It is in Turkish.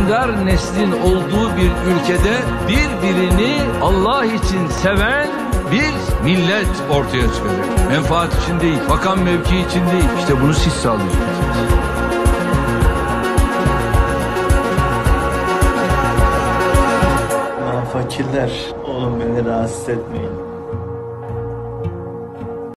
dindar neslin olduğu bir ülkede birbirini Allah için seven bir millet ortaya çıkacak. Menfaat için değil, makam mevki için değil. İşte bunu siz sağlayacaksınız. Fakirler, oğlum beni rahatsız etmeyin.